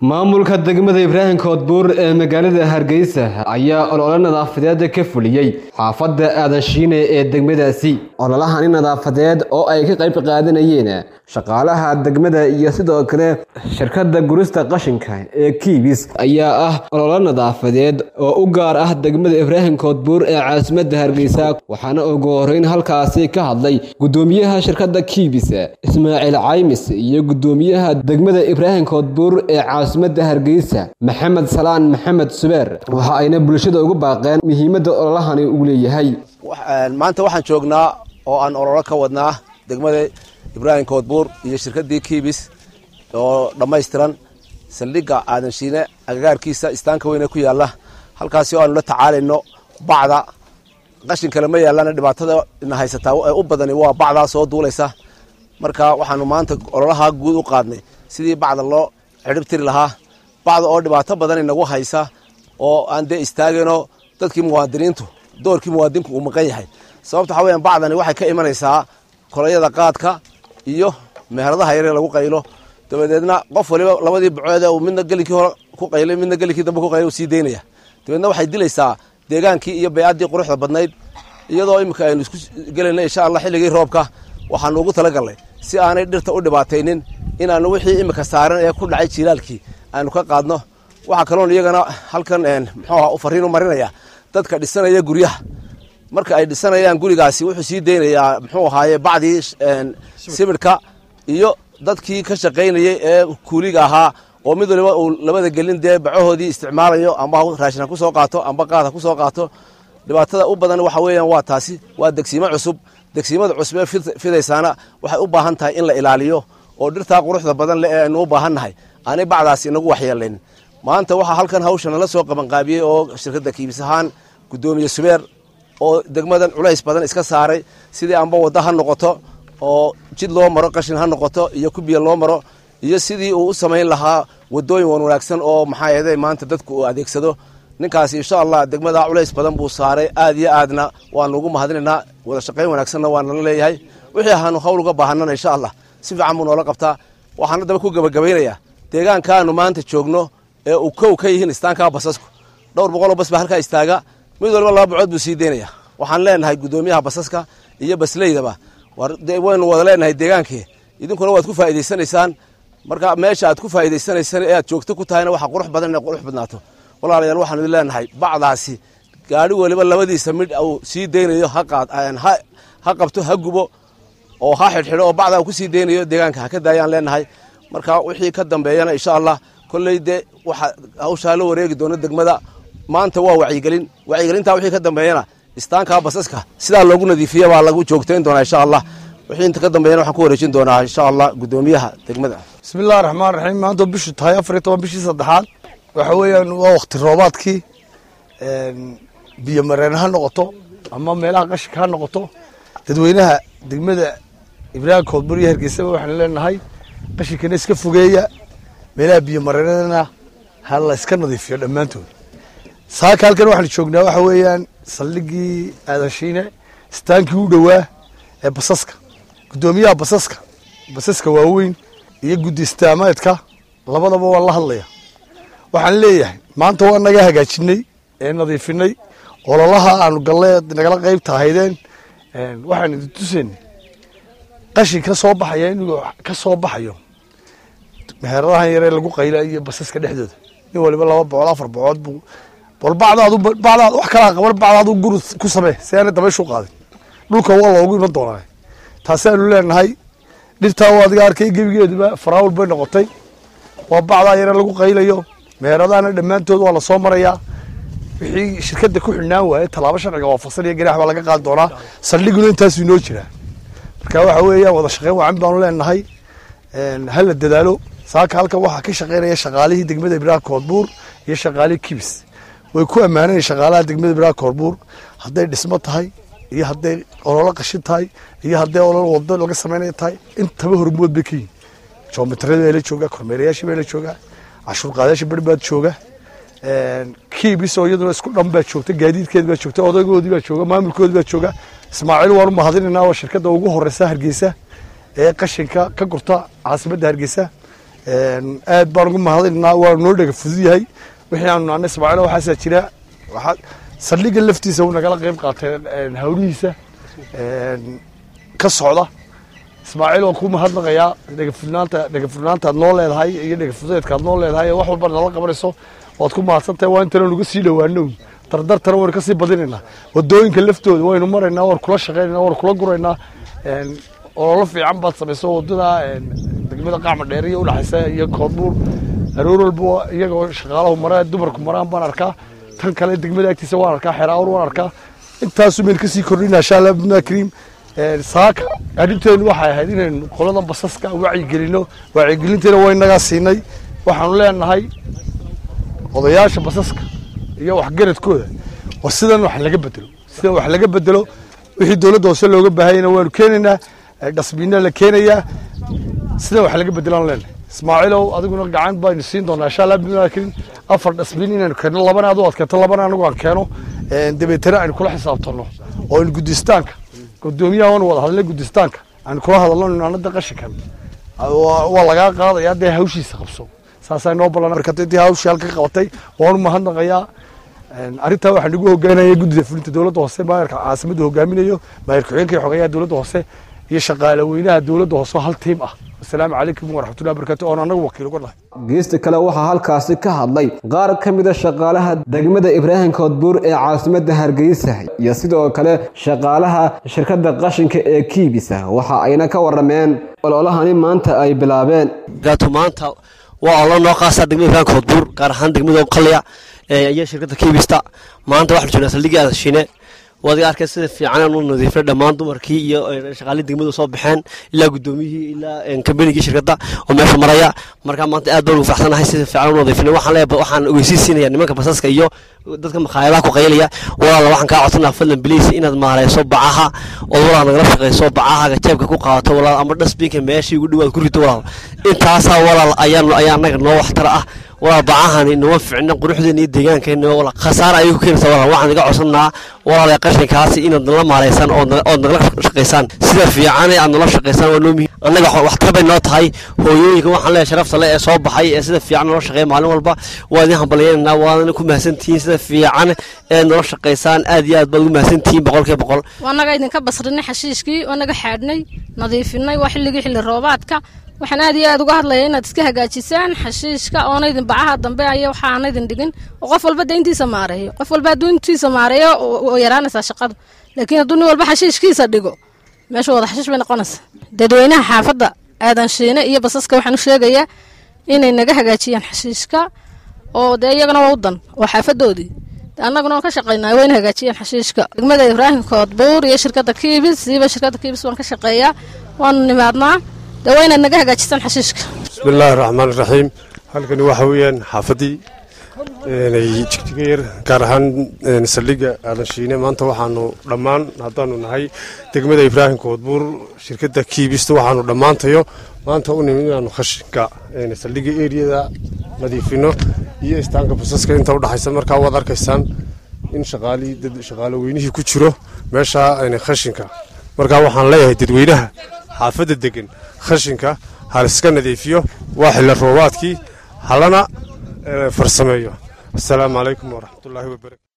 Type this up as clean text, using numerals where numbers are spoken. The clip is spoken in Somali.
maamulka degmada Ibraahim Koodbuur ee magaalada Hargeysa ayaa olole nadaafadeed ka fuliyay xaafadda Aadashiine ee degmadaasi. Ololahan nadaafadeed oo ay ka qayb qaadanayeen shaqaalaha degmada iyo sidoo kale shirkadda gurista qashinka ee Kiibis ayaa ah olole nadaafadeed oo u gaar ah degmada Ibraahim Koodbuur ee caasimadda Hargeysa. Waxaana ugu horeyn halkaasi ka hadlay gudoomiyaha shirkadda Kiibis Ismaaciil Caymis iyo gudoomiyaha degmada Ibraahim Koodbuur ee caasimadda Hargeysa Maxamed Salaan Maxamed Subeer. waxa ayna bulshada ugu baaqeen muhiimadda ololahani uu leeyahay. maanta waxaan joognaa oo aan olole ka wadnaa degmada Ibraahim Koodbuur iyo shirkaddii Kiibis oo dhammaystiran saldhigga Aadashiine agagaarkiisa istaanka weyn ee ku yaala halkaasi oo aan la tacaalayno bacda qashin kale ma yaalana dhibaatada ina haysataa ee u badani waa bacda soo duulaysa. marka waxaanu maanta ololaha guud u qaadnay sidii bacda loo cirib tiri lahaa bacda oo dhibaato badan inagu haysa oo aan de istaagino dadkii muwaadiniintu doorkii muwaadinku uu maqan yahay. sababta waxa weeyaan bacdani waxay ka imanaysaa kolayada qaadka iyo meheradaha yar ee lagu qaylo dabadeedna qof waliba labadii bucood oo midna galinkii hore ku qaylay midna galinkii dambe ku qaylay oo sii deynaya dabadeedna waxay dilaysaa deegaankii iyo bay'adii quruxda badnayd iyadoo imika aynu isku galayna insha Allah xilligii roobka waxaan ugu talagalnay si aanay dhirta u dhibaataynin inaanu wixii imika saaran ee ku dhacay jiilaalkii aanu ka qaadno. waxa kale oo iyagana halkan u fariin u marinaya dadka dhisanaya guryaha marka ay dhisanayaan gurigaasi wuxuu sii deynayaa bacdii sibirka iyo dadkii ka shaqaynayay ee kuuliga ahaa oo mid waliba uu labada gelin dee bacahoodii isticmaalayo amba raashin ku soo qaato amba qaad ku soo qaato. dhibaatada u badan waxa weeyaan waa taasi waa degsiimo cusub. degsiimada cusub ee fidaysana waxay u baahan tahay in la ilaaliyo oo dhirta quruxda badan leh ee aynu u baahannahay aanay bacdaasi inagu waxyeelayn. maanta waxa halkan hawshan la soo qaban qaabiyay oo shirkadda Kiibis ahaan gudoomiye Subeer oo degmadan culays badan iska saaray sidii amba wada ha noqoto oo jid loo maro qashin ha noqoto iyo kubiya loo maro iyo sidii uu u sameyn lahaa wadooyin wanaagsan oo maanta dadku u adeegsado. ninkaasi insha Allah degmada culays badan buu saaray aad iyo aadna waan ugu mahadinaynaa wada shaqayn wanaagsanna waan la leeyahay. wixii aanu hawl uga baahanana insha Allah si fiican buu noola qabtaa. waxaan daba ku gabagabeynayaa deegaankaanu maanta joogno ee uu kow ka yihiin istaanka basasku dhowr boqol oo bas ba halka istaaga mid walba laba bucood buu sii deynaya. waxaan leenahay gudoomiyaha basaska iyo basleydaba waynu wada leenahay deegaankii idinkuna waad ku faa'iideysanaysaan. marka meesha aad ku faa'iideysanaysaan ee aad joogto ku tahayna waxa qurux badan ee qurux badnaato. walaalayaal waxaan idin leenahay bacdaasi gaari waliba labadiisa mid uu sii deynayo ha qabto ha gubo oo ha xidhxidho oo bacda uu ku sii deynayo deegaanka ha ka daayaan leenahay. marka wixii ka dambeeyana insha Allah kulleeyde waxa hawsha la wareegi doona degmada maanta waa wacyigelinta wixii ka dambeeyana istaanka basaska sidaa loogu nadiifiyo waa lagu joogteyn doonaa insha Allah. wixii inta ka dambeeyana waxaan ku wareejin doonaa insha Allah gudoomiyaha degmada. bismillaahir rahmaanir rahiim. maanta bishu tahay 14 bishii saddexaad waxa weeyaan waa waqti roobaadkii biyo mareen ha noqoto ama meelaha qashinka ha noqoto dadweynaha degmada Ibraahim Koodbuur iyo Hargeysa waxaan leenahay qashinkana iska fogeeya meelaha biyo mareenana ha la iska nadiifiyo dhamaantood. saaka halkan waxaan joognaa waxa weeyaan saldhiggii Aadashiine istaankii u dhawaa ee basaska gudoomiyaha basaska waaweyn iyo guddi istaamaadka labadaba waa la hadlaya. waxaan leeyahay maanta waa naga hagaajinay ee nadiifinay ololaha aanu galay nagala qayb tahaydeen. waxaan idin tusaynay qashin ka soo baxaya inuu ka soo baxayo meheradahan yar ee lagu qaylayo iyo basaska dhexdooda in waliba 2 boqol 4 boqol buu bacdaadu wax kala qaban bacdaadu guru ku samee si aan dabayshu qaadin dhulka waa loogu iman doonaa. taasi aanu leenahay dhirta waa adiga arkay gebigeedba faraawul bay noqotay waa bacda yar ee lagu qaylayo meheradana dhamaantood waa la soo marayaa. wixii shirkadda ku xidhnaan waayay talaabo sharciga waa fasal iyo garaax waa laga qaad doonaa. saldhiguna intaas inoo jira. marka waxa weeyaan wada shaqayn wacan baanu leenahay hal la dadaalo. saaka halkan waxa ka shaqaynaya shaqaalihii degmada Ibraahim Koodbuur iyo shaqaalihii Kiibis way ku ammaaneen shaqaalaha degmada Ibraahim Koodbuur hadday dhismo tahay iyo hadday olole qashin tahay iyo hadday olole wado laga sameeyo tahay intaba hormood bay ka yihiin. joomitarada ay la jooga kormeerayaashii bay la jooga cashuur qaadayaashii barbaad jooga Kiibis oo iyaduna isku dhanba joogta gaadiidkeed baa joogta odaygoodii baa jooga maamulkoodii baa jooga. Ismaaciil waan u mahadinaynaa oo shirkadda ugu horeysa Hargeysa ee qashinka ka gurta caasimadda Hargeysa aad baan ugu mahadinaynaa waa noo dhaga fuduyahay wixii aanu naanay Ismaaciil waxaa jira waxa saldhigga laftiisa uu nagala qayb qaatay hawlihiisa ka socda Ismaaciil oo ku mahadnaqaya dhaga furnaanta noo leedahay iyo dhaga fudeedka noo leedahay wax walba nala qabanayso waad ku mahadsantahay waa intaan uga sii dhawaano dardartana war ka sii badinayna wadooyinka laftooda waynu maraynaa war kula shaqeynaa war kula guraynaa oo la fiican baad samayso wadada degmada Qacma Dheer iyo u dhaxaysa iyo Koodbuur aroor walba iyaga shaqaalaha maraya dumarku maraan baan arkaa tan kale degmada agtiisa waan arkaa xeraawr waan arkaa intaas meel ka sii kordhinaa insha Allah bidna kariim saaka arinteenu waxay ahayd inaan qolada basaska wacyigelinteena way naga siinay waxaanu leenahay odayaasha basaska iyo wax garadkooda war sidan wax laga bedelo wixii dawladda hoose looga baahayna waanu keenaynaa dhasbiina la keenayaa sida wax laga bedelaan leenahay Ismaaciilow adiguna gacan baynu siin doonaa insha Allah bidna kariim afar dhasbiin inaan keeno labana aad u adkaato labana anagu aan keeno dabeetana aan kula xisaabtano oo in gudistaanka gudoomiyaha wada hadalay gudistaanka aan kula hadalno naanada qashinkan waa laga qaadayaa de hawshiisa qabso saasay noo balan markatay hawsha halka qabatay waan mahadnaqayaa arinta waxa lagu hoggaanayay gudida fulinta dawladda hoose maayarka caasimada hogaaminayo maayarka xigeenka xogayaa dawladda hoose iyo shaqaalaweynaha dawladda hoose hal team ah assalaamu calaykum wa rahmatullahi wa barakatuh oo anagu wakiil uga nahay geesta kale waxaa halkaasi ka hadlay qaar ka mid ah shaqaalaha degmada Ibraahim Koodbuur ee caasimada Hargeysa iyo sidoo kale shaqaalaha shirkadda qashinka ee Kiibisa waxa ayna ka warameen ololahani maanta ay bilaabeen gaato maanta waa loo qaasa degmada Ibraahim Koodbuur gaar ahaan degmada Qalliya ee shirkadda Kiibista maanta waxa la joogaa saldhigga Aadashine wadi arkay sida fiican oo nadiifay dhamaan dumarkii iyo shaqaalada degmada soo baxeen ilaa gudoomiyihii ilaa kambanigii shirkadda oo meesha maraya marka maanta aad baan u faraxsanahay sida fiican oo nadiifnay waxaan ogeysiisinayaa nimanka basaska iyo dadka makhaayadaha ku qaylaya walaal waxaan ka codsanaa fadlan biliis inaad maareyso bacaha oo walaal nagala shaqeyso bacaha jeebka ku qaadato walaal ama dustbinka meeshii ugu dhawaad ku rito walaal intaas walaal ayaan anaga noo waxtar ah walaal bacahani noo fiicna quruxdeena iyo deegaankeena walaal khasaar ay ku keenaysaa walaal waxaan iga codsanaa walaal qashinkaasi inaad la maareysan oo nagala shaqeysaan sida fiican aad nala shaqeysaan waa noo muhiim anaga waxtar bay noo tahay hooyooyinka waxaan leeyahay sharafta leh ee soo baxay ee sida fiican nala shaqeeya maalin walba waa idin hambalyeynaa waana ku mahadsantihiin sida fiican ee nala shaqeysaan aad iyo aad baad ugu mahadsantihiin 100% waanaga idinka basrinay xashiishkii waanaga xaadnay nadiifinay wax xilli roobaadka waxaan aad iyo aad uga hadlayaa inaad iska hagaajisaan xashiishka oo idin bacaha dambe ay waxaan idin dhigin oo qof walba deyntiisa maareeyo qof walba deyntiisa maareeyo oo yaraanaysa shaqada laakiin haddii walba xashiishkiisa dhigo meesha wada xashiish bay noqonaysaa dadweynaha xaafadda Aadanshiine iyo basaska waxaan u sheegayaa inay naga hagaajiyaan xashiishka oo iyagana waa wadan oo xaafadoodii annaguna ka shaqeynaa way hagaajiyaan xashiishka degmada Ibraahim Koodbuur iyo shirkadda Kiibis waan ka shaqeeyaa waan nimaadnaa dawayna naga hagaajisan xashiishka bismillaahir rahmaanir rahiim halkani waxa weeyaan xaafadii jigjigeer gaar ahaan saldhigga Aadashine maanta waxaanu dhammaan haddaanu nahay degmada Ibraahim Koodbuur shirkadda Kiibista waxaanu dhammaantayo maanta u nimid inaanu khashinka saldhigga eriyada nadiifino iyo istaanka basaska inta u dhaxaysa markaa waad arkaysaan in shaqaale weynihii ku jiro meesha khashinka markaa waxaan leeyahay dadweynaha xaafadda degan khashinka hal iska nadiifiyo waa xilli roobaadkii halana farsameeyo السلام عليكم ورحمة الله وبركاته.